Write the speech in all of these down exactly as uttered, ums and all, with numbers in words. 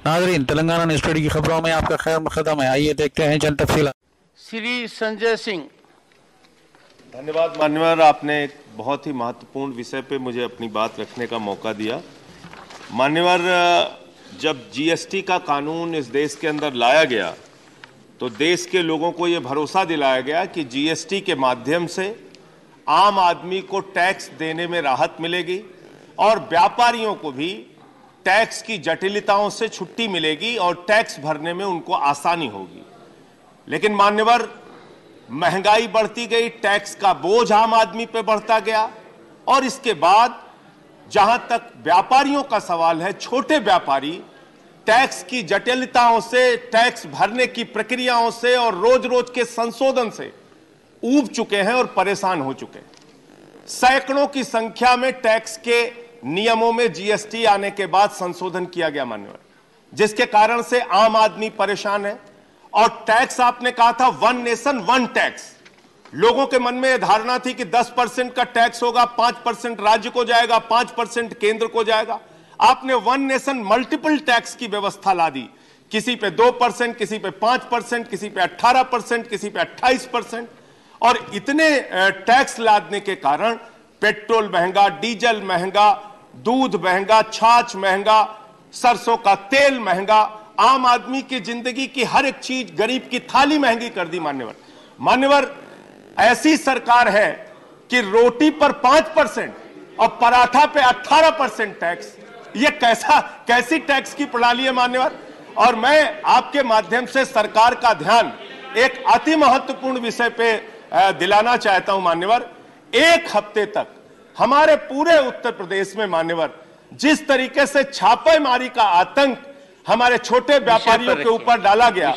नाजरीन, Telangana news today की खबरों में आपका खैर मकदम है। आइए देखते हैं चंद तफसीलात। श्री संजय सिंह। धन्यवाद मान्यवर, आपने एक बहुत ही महत्वपूर्ण विषय पे मुझे अपनी बात रखने का मौका दिया। मान्यवर, जब जीएसटी का कानून इस देश के अंदर लाया गया तो देश के लोगों को ये भरोसा दिलाया गया कि जीएसटी के माध्यम से आम आदमी को टैक्स देने में राहत मिलेगी और व्यापारियों को भी टैक्स की जटिलताओं से छुट्टी मिलेगी और टैक्स भरने में उनको आसानी होगी। लेकिन मान्यवर, महंगाई बढ़ती गई, टैक्स का बोझ आम आदमी पे बढ़ता गया और इसके बाद जहां तक व्यापारियों का सवाल है, छोटे व्यापारी टैक्स की जटिलताओं से, टैक्स भरने की प्रक्रियाओं से और रोज रोज के संशोधन से ऊब चुके हैं और परेशान हो चुके हैं। सैकड़ों की संख्या में टैक्स के नियमों में जीएसटी आने के बाद संशोधन किया गया मान्यवर, जिसके कारण से आम आदमी परेशान है। और टैक्स आपने कहा था वन नेशन वन टैक्स, लोगों के मन में यह धारणा थी कि दस परसेंट का टैक्स होगा, पांच परसेंट राज्य को जाएगा, पांच परसेंट केंद्र को जाएगा। आपने वन नेशन मल्टीपल टैक्स की व्यवस्था ला दी, किसी पे दो परसेंट, किसी पे पांच परसेंट, किसी पे अट्ठारह परसेंट, किसी पे अट्ठाईस परसेंट। और इतने टैक्स लादने के कारण पेट्रोल महंगा, डीजल महंगा, दूध महंगा, छाछ महंगा, सरसों का तेल महंगा, आम आदमी की जिंदगी की हर एक चीज, गरीब की थाली महंगी कर दी मान्यवर। मान्यवर, ऐसी सरकार है कि रोटी पर पांच परसेंट और पराठा पे अठारह परसेंट टैक्स। ये कैसा कैसी टैक्स की प्रणाली है मान्यवर। और मैं आपके माध्यम से सरकार का ध्यान एक अति महत्वपूर्ण विषय पे दिलाना चाहता हूं मान्यवर। एक हफ्ते तक हमारे पूरे उत्तर प्रदेश में मान्यवर जिस तरीके से छापेमारी का आतंक हमारे छोटे व्यापारियों के ऊपर डाला गया,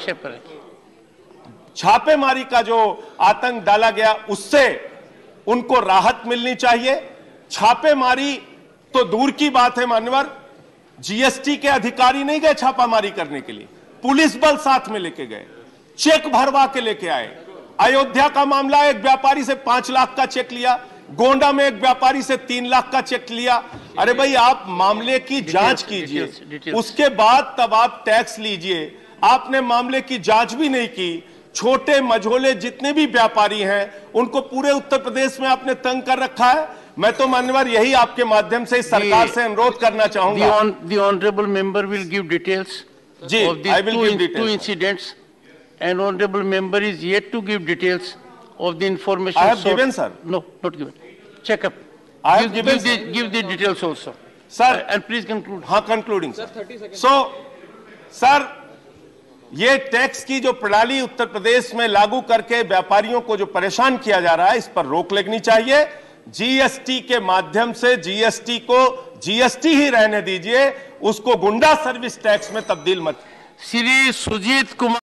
छापेमारी का जो आतंक डाला गया, उससे उनको राहत मिलनी चाहिए। छापेमारी तो दूर की बात है मान्यवर, जीएसटी के अधिकारी नहीं गए छापामारी करने के लिए, पुलिस बल साथ में लेके गए, चेक भरवा के लेके आए। अयोध्या का मामला, एक व्यापारी से पांच लाख का चेक लिया, गोंडा में एक व्यापारी से तीन लाख का चेक लिया। अरे भाई, आप मामले की जांच कीजिए, उसके बाद तब आप टैक्स लीजिए। आपने मामले की जांच भी नहीं की। छोटे मझोले जितने भी व्यापारी हैं उनको पूरे उत्तर प्रदेश में आपने तंग कर रखा है। मैं तो मान्यवर यही आपके माध्यम से सरकार से अनुरोध करना चाहूंगा। The honorable member will give details जी, of these I will two, give in, details. two incidents, and honorable member is yet to give details of the information. I have sought. given, sir. No, not given. Check up. I have give, given, give, the, give the details also. Sir. Uh, and please conclude. हाँ, concluding, sir. So, sir, ये tax की जो प्रणाली उत्तर प्रदेश में लागू करके व्यापारियों को जो परेशान किया जा रहा है, इस पर रोक लगनी चाहिए। जीएसटी के माध्यम से जीएसटी को जीएसटी ही रहने दीजिए, उसको गुंडा सर्विस टैक्स में तब्दील मत। श्री सुजीत कुमार।